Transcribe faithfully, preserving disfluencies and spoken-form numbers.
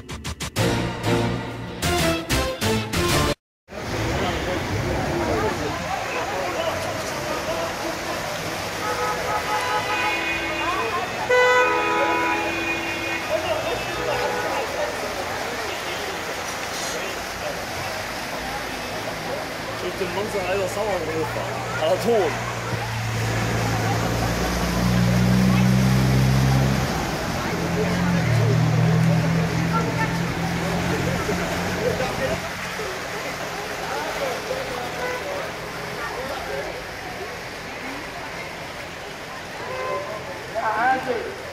شفت المنظر؟ عايز اصور ويطلع على طول. يا عادل